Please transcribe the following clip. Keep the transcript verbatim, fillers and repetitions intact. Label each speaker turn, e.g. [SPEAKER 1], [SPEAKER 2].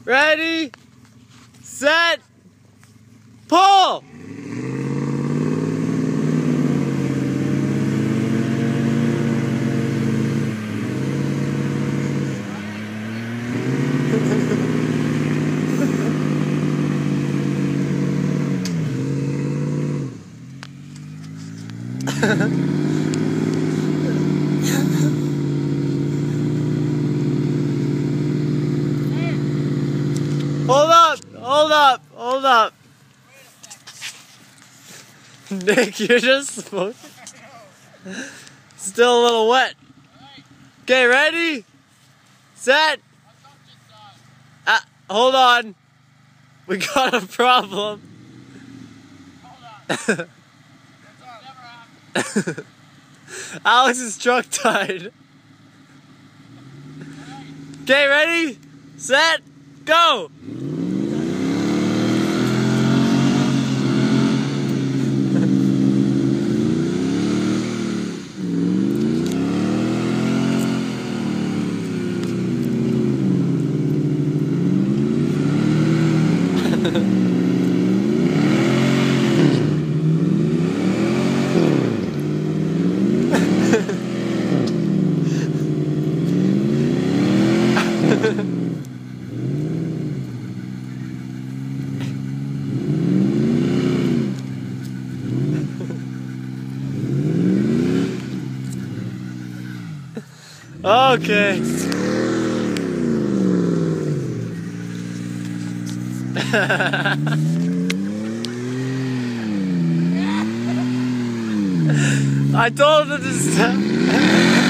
[SPEAKER 1] Ready, set, pull! Hold up, hold up, hold up. Nick, you're just smoking. Still a little wet. Okay, ready? Set. Uh, hold on. We got a problem. Hold on. Alex's truck died. Okay, ready? Set. Go! Okay. I told him to stop.